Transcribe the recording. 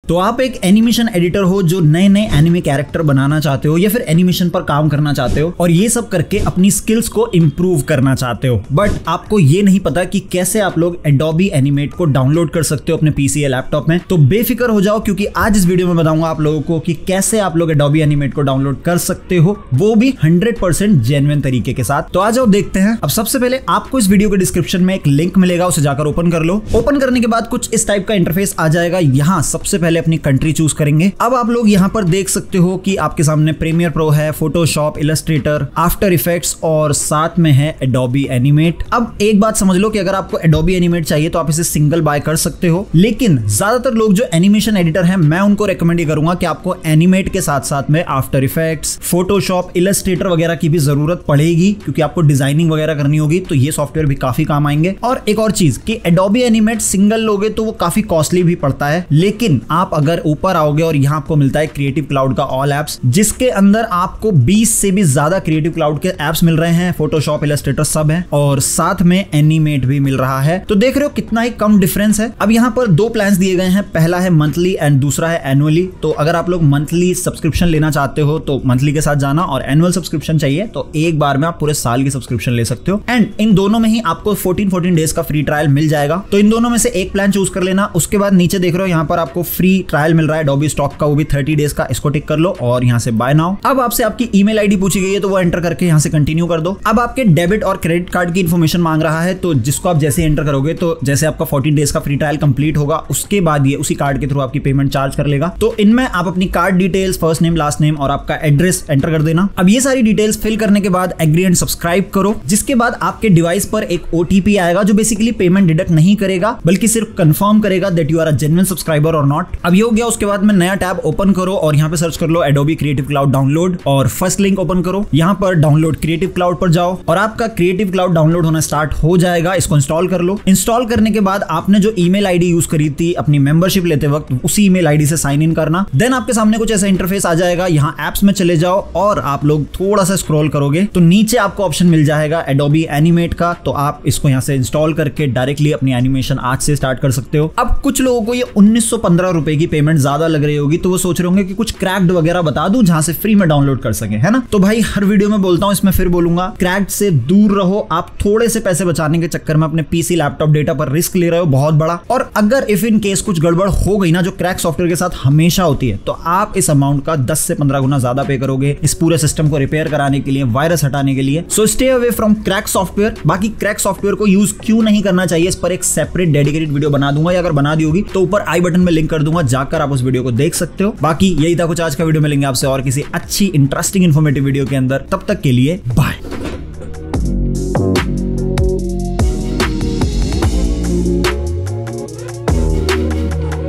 तो आप एक एनिमेशन एडिटर हो जो नए नए एनिमे कैरेक्टर बनाना चाहते हो या फिर एनिमेशन पर काम करना चाहते हो और ये सब करके अपनी स्किल्स को इंप्रूव करना चाहते हो, बट आपको ये नहीं पता कि कैसे आप लोग Adobe Animate को डाउनलोड कर सकते हो अपने पीसी या लैपटॉप में। तो बेफिक्र हो जाओ, क्योंकि आज इस वीडियो में बताऊंगा आप लोगों को कि कैसे आप लोग Adobe Animate को डाउनलोड कर सकते हो, वो भी 100% जेन्युइन तरीके के साथ। तो आ जाओ देखते हैं। अब सबसे पहले आपको इस वीडियो के डिस्क्रिप्शन में एक लिंक मिलेगा, उसे जाकर ओपन कर लो। ओपन करने के बाद कुछ इस टाइप का इंटरफेस आ जाएगा। यहाँ सबसे पहले अपनी कंट्री चूज करेंगे। अब आप लोग यहाँ पर देख सकते हो कि आपके सामने प्रीमियर प्रो है, फोटोशॉप, इलस्ट्रेटर, आफ्टर इफेक्ट्स और साथ में है Adobe Animate। अब एक बात समझ लो कि अगर आपको Adobe Animate चाहिए तो आप इसे सिंगल बाय कर सकते हो, लेकिन ज्यादातर लोग जो एनिमेशन एडिटर हैं मैं उनको रेकमेंड करूंगा कि आपको Animate के साथ साथ में आफ्टर इफेक्ट्स, फोटोशॉप, इलस्ट्रेटर वगैरह की भी जरूरत पड़ेगी, क्योंकि आपको डिजाइनिंग वगैरह करनी होगी, तो ये सॉफ्टवेयर भी काफी काम आएंगे। और एक और चीज कि Adobe Animate सिंगल लोगे तो वो काफी कॉस्टली भी पड़ता है, लेकिन आप अगर ऊपर आओगे और यहाँ आपको मिलता है क्रिएटिव क्लाउड का ऑल एप्स, जिसके अंदर आपको 20 से भी ज्यादा क्रिएटिव क्लाउड के एप्स मिल रहे हैं, फोटोशॉप, इलस्ट्रेटर सब है और साथ में एनिमेट भी मिल रहा है। तो देख रहे हो कितना ही कम डिफरेंस है। अब यहाँ पर दो प्लान्स दिए गए हैं, पहला है मंथली एंड दूसरा है एनुअली। तो अगर आप लोग मंथली सब्सक्रिप्शन लेना चाहते हो तो मंथली के साथ जाना, और एनुअल सब्सक्रिप्शन चाहिए तो एक बार में आप पूरे साल की सब्सक्रिप्शन ले सकते हो। एंड इन दोनों में ही आपको 14 डेज का फ्री ट्रायल मिल जाएगा। तो इन दोनों में से एक प्लान चूज कर लेना। उसके बाद नीचे देख रहे हो यहाँ पर आपको फ्री ट्रायल मिल रहा है Adobe स्टॉक का, वो भी 30 डेज का, इसको टिक कर लो और यहाँ से बाय नाउ। अब आपसे आपकी ईमेल आईडी पूछी गई है तो वो एंटर करके यहाँ से कंटिन्यू कर दो। अब आपके डेबिट और क्रेडिट कार्ड की इन्फॉर्मेशन मांग रहा है, तो जिसको आप जैसे एंटर करोगे तो जैसे आपका 14 डेज का फ्री ट्रायल कंप्लीट होगा उसके बाद ये उसी कार्ड के थ्रू आपकी पेमेंट चार्ज कर लेगा। तो इनमें आप अपनी card details, first name, last name और आपका एड्रेस एंटर कर देना। अब ये सारी डिटेल्स फिल करने के बाद एग्री एंड सब्सक्राइब करो, जिसके बाद आपके डिवाइस पर एक OTP आएगा जो बेसिकली पेमेंट डिडक्ट नहीं करेगा बल्कि सिर्फ कंफर्म करेगा that you are a genuine subscriber और नॉट। अब ये हो गया। उसके बाद में नया टैब ओपन करो और यहाँ पे सर्च कर लो Adobe Creative Cloud डाउनलोड और फर्स्ट लिंक ओपन करो। यहाँ पर डाउनलोड क्रिएटिव क्लाउड पर जाओ और आपका क्रिएटिव क्लाउड डाउनलोड होना स्टार्ट हो जाएगा। इसको इंस्टॉल कर लो। इंस्टॉल करने के बाद आपने जो ईमेल आईडी यूज करी थी अपनी मेंबरशिप लेते वक्त, उसी ईमेल आईडी से साइन इन करना। देन आपके सामने कुछ ऐसा इंटरफेस आ जाएगा। यहाँ एप्स में चले जाओ और आप लोग थोड़ा सा स्क्रॉल करोगे तो नीचे आपको ऑप्शन मिल जाएगा Adobe Animate का, तो आप इसको यहाँ से इंस्टॉल करके डायरेक्टली अपनी एनिमेशन आज से स्टार्ट कर सकते हो। अब कुछ लोगों को ये 1915 रुपए की पेमेंट ज्यादा लग रही होगी, तो वो सोच रहे होंगे कि कुछ क्रैक्ड वगैरह बता दूं जहां से फ्री में डाउनलोड कर सके, है ना। तो भाई हर वीडियो में बोलता हूं, इसमें फिर बोलूंगा, क्रैक्ड से दूर रहो। आप थोड़े से पैसे बचाने के चक्कर में अपने पीसी लैपटॉप डेटा पर रिस्क ले रहे हो बहुत बड़ा, और अगर इफ इन केस कुछ गड़बड़ हो गई ना, जो क्रैक सॉफ्टवेयर के साथ हमेशा होती है, तो आप इस अमाउंट का 10 से 15 गुना ज्यादा पे करोगे इस पूरे सिस्टम को रिपेयर कराने के लिए, वायरस हटाने के लिए। So stay away from crack software. बाकी क्रैक सॉफ्टवेयर को यूज क्यों नहीं करना चाहिए, इस पर एक सेपरेट डेडिकेटेड वीडियो बना दूंगा, या अगर बना दी होगी तो ऊपर आई बटन में लिंक कर दूंगा, जाकर आप उस वीडियो को देख सकते हो। बाकी यही था कुछ आज का वीडियो। मिलेंगे आपसे और किसी अच्छी इंटरेस्टिंग इन्फॉर्मेटिव वीडियो के अंदर। तब तक के लिए बाय।